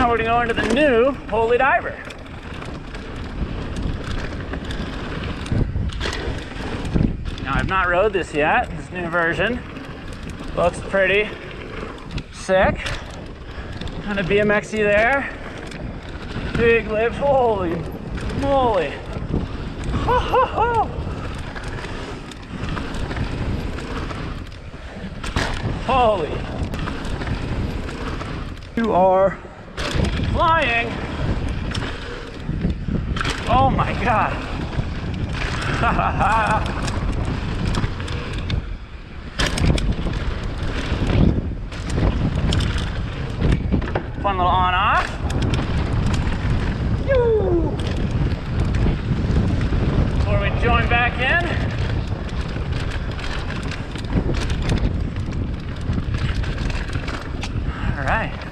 Now we're gonna go into the new Holy Diver. Now I've not rode this yet, this new version. Looks pretty sick. Kind of BMXy there. Big lift, holy moly. Ho, ho, ho. Holy. You are flying. Oh my God. Fun little on off. Before we join back in. All right.